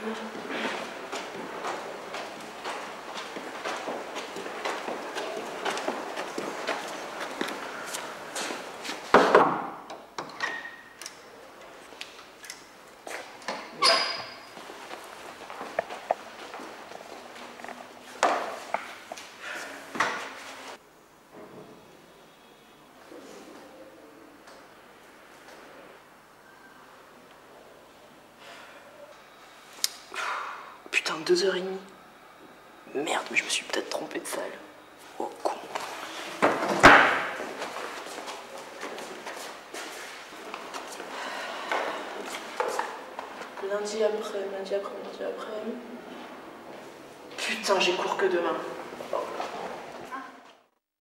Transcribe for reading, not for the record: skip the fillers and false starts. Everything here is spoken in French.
Putain, 2h30. Merde, mais je me suis peut-être trompée de salle. Oh con. Lundi après. Putain, j'ai cours que demain.